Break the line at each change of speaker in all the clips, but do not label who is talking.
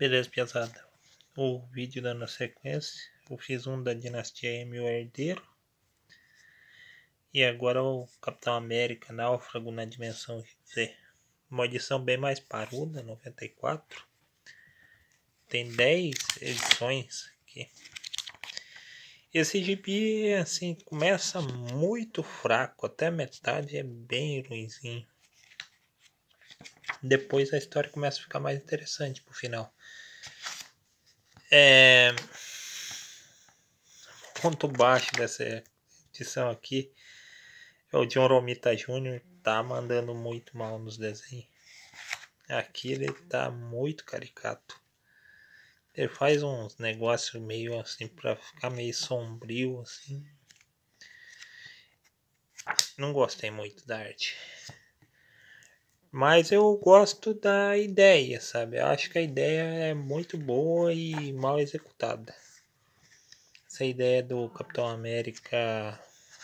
Beleza, pesada. O vídeo dando sequência. Eu fiz um da Dinastia M, o Herdeiro. E agora o Capitão América, Náufrago na Dimensão Z. Uma edição bem mais paruda, 94. Tem 10 edições aqui. Esse gibi, assim, começa muito fraco. Até a metade é bem ruinzinho. Depois a história começa a ficar mais interessante pro final. Ponto baixo dessa edição aqui é o John Romita Jr. Tá mandando muito mal nos desenhos. Aqui ele tá muito caricato. Ele faz uns negócios meio assim pra ficar meio sombrio assim. Não gostei muito da arte. Mas eu gosto da ideia, sabe? Eu acho que a ideia é muito boa e mal executada. Essa ideia do Capitão América,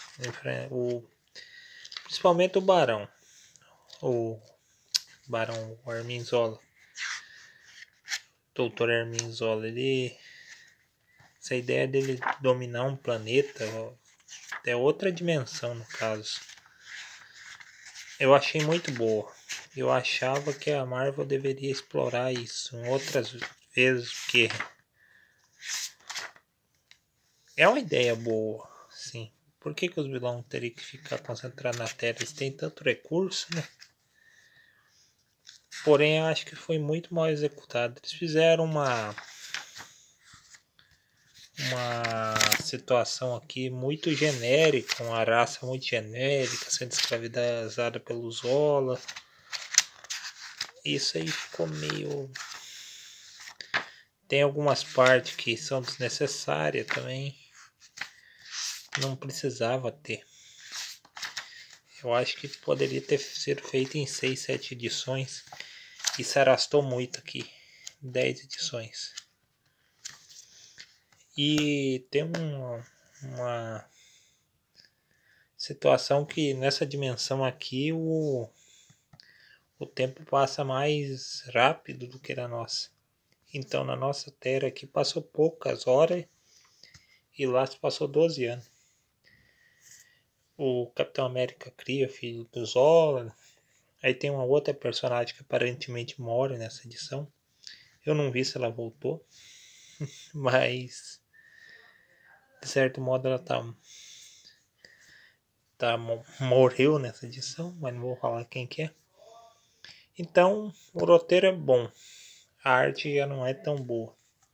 principalmente o Barão. O Barão Arminzola. Doutor Arminzola, essa ideia dele dominar um planeta é outra dimensão no caso. Eu achei muito boa. Eu achava que a Marvel deveria explorar isso em outras vezes, porque é uma ideia boa, sim. Por que os vilões teriam que ficar concentrados na Terra? Eles têm tanto recurso, né? Porém, eu acho que foi muito mal executado. Eles fizeram uma situação aqui muito genérica, uma raça muito genérica, sendo escravizada pelo Zola. Isso aí ficou meio... Tem algumas partes que são desnecessárias também. Não precisava ter. Eu acho que poderia ter sido feito em 6, 7 edições. E se arrastou muito aqui. 10 edições. E tem uma situação que nessa dimensão aqui o tempo passa mais rápido do que na nossa. Então na nossa Terra aqui passou poucas horas e lá se passou 12 anos. O Capitão América cria filho do Zola. Aí tem uma outra personagem que aparentemente morre nessa edição. Eu não vi se ela voltou. Mas de certo modo ela morreu nessa edição. Mas não vou falar quem que é. Então o roteiro é bom. A arte já não é tão boa.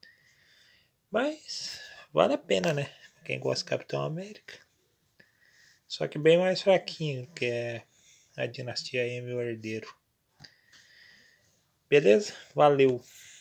Mas vale a pena, né? Quem gosta de Capitão América. Só que bem mais fraquinho que é a Dinastia M, o Herdeiro. Beleza? Valeu!